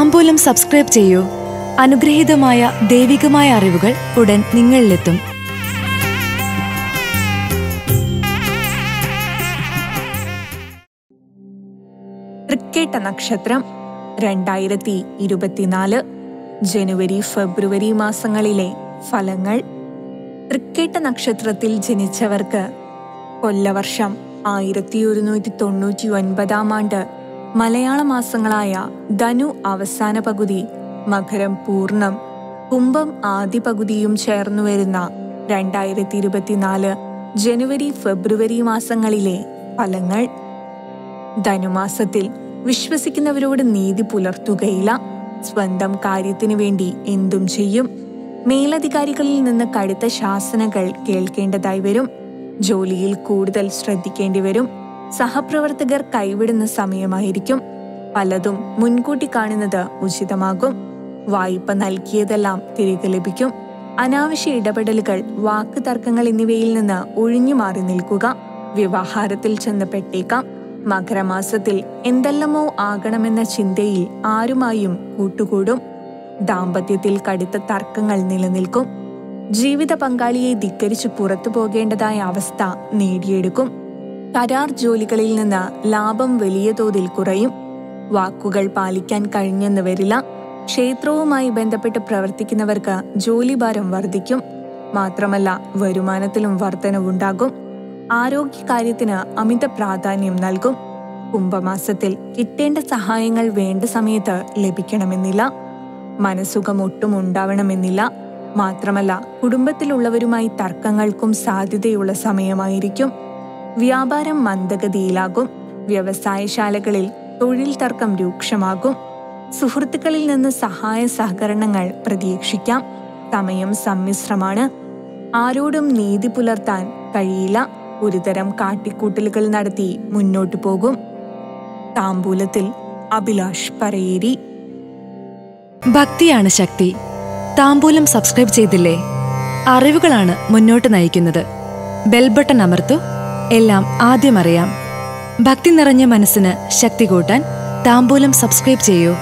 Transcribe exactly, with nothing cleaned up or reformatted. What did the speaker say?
താംബൂലം subscribe ചെയ്യൂ. അനുഗ്രഹീതമായ ദൈവികമായ അറിവുകൾ ഉടൻ നിങ്ങളിലെത്തും. തൃക്കേട്ട നക്ഷത്രം രണ്ടായിരത്തി ഇരുപത്തിനാല് ജനുവരി ഫെബ്രുവരി മാസങ്ങളിലെ ഫലങ്ങൾ. തൃക്കേട്ട നക്ഷത്രത്തിൽ ജനിച്ചവർക്ക് കൊല്ലവർഷം ആയിരത്തി ഒരുന്നൂറ്റി തൊണ്ണൂറ്റി ഒൻപതാം ആണ്ട് മലയാള മാസങ്ങളായ ധനു അവസാന പകുതി, മകരം പൂർണ്ണം, കുംഭം ആദ്യ പകുതിയും ചേർന്നു വരുന്ന രണ്ടായിരത്തി ഇരുപത്തിനാല് ജനുവരി ഫെബ്രുവരി മാസങ്ങളിലെ ഫലങ്ങൾ. ധനുമാസത്തിൽ വിശ്വസിക്കുന്നവരോട് നീതി പുലർത്തുകയില്ല. സ്വന്തം കാര്യത്തിനു വേണ്ടി എന്തും ചെയ്യും. മേലധികാരികളിൽ നിന്ന് കടുത്ത ശാസനകൾ കേൾക്കേണ്ടതായി വരും. ജോലിയിൽ കൂടുതൽ ശ്രദ്ധിക്കേണ്ടി വരും. സഹപ്രവർത്തകർ കൈവിടുന്ന സമയമായിരിക്കും. പലതും മുൻകൂട്ടി കാണുന്നത് ഉചിതമാകും. വായ്പ നൽകിയതെല്ലാം തിരികെ ലഭിക്കും. അനാവശ്യ ഇടപെടലുകൾ, വാക്ക് തർക്കങ്ങൾ എന്നിവയിൽ നിന്ന് ഒഴിഞ്ഞു മാറി നിൽക്കുക. വ്യവഹാരത്തിൽ ചെന്ന് പെട്ടേക്കാം. മകരമാസത്തിൽ എന്തെല്ലാമോ ആകണമെന്ന ചിന്തയിൽ ആരുമായും കൂട്ടുകൂടും. ദാമ്പത്യത്തിൽ കടുത്ത തർക്കങ്ങൾ നിലനിൽക്കും. ജീവിത പങ്കാളിയെ ധിക്കരിച്ചു പുറത്തു പോകേണ്ടതായ അവസ്ഥ നേടിയെടുക്കും. കരാർ ജോലികളിൽ നിന്ന് ലാഭം വലിയ തോതിൽ കുറയും. വാക്കുകൾ പാലിക്കാൻ കഴിഞ്ഞെന്ന് വരില്ല. ക്ഷേത്രവുമായി ബന്ധപ്പെട്ട് പ്രവർത്തിക്കുന്നവർക്ക് ജോലിഭാരം വർദ്ധിക്കും. മാത്രമല്ല, വരുമാനത്തിലും വർധനവുണ്ടാകും. ആരോഗ്യകാര്യത്തിന് അമിത പ്രാധാന്യം നൽകും. കുംഭമാസത്തിൽ കിട്ടേണ്ട സഹായങ്ങൾ വേണ്ട സമയത്ത് ലഭിക്കണമെന്നില്ല. മനസ്സുഖം ഒട്ടും ഉണ്ടാവണമെന്നില്ല. മാത്രമല്ല, കുടുംബത്തിലുള്ളവരുമായി തർക്കങ്ങൾക്കും സാധ്യതയുള്ള സമയമായിരിക്കും. വ്യാപാരം മന്ദഗതിയിലാകും. വ്യവസായശാലകളിൽ തൊഴിൽ തർക്കം രൂക്ഷമാകും. സുഹൃത്തുക്കളിൽ നിന്ന് സഹായ സഹകരണങ്ങൾ പ്രതീക്ഷിക്കാം. സമയം സമ്മിശ്രമാണ്. ആരോടും നീതി പുലർത്താൻ കഴിയില്ല. ഒരുതരം കാട്ടിക്കൂട്ടലുകൾ നടത്തി മുന്നോട്ടു പോകും. താംബൂലത്തിൽ അഭിലാഷ് പറയേരി. ഭക്തിയാണ് ശക്തി. താംബൂലം സബ്സ്ക്രൈബ് ചെയ്തില്ലേ? അറിവുകളാണ് മുന്നോട്ട് നയിക്കുന്നത്. ബെൽബട്ടൺ അമർത്തു. എല്ലാം ആദ്യം അറിയാം. ഭക്തി നിറഞ്ഞ മനസ്സിന് ശക്തി കൂട്ടാൻ താംബൂലം സബ്സ്ക്രൈബ് ചെയ്യൂ.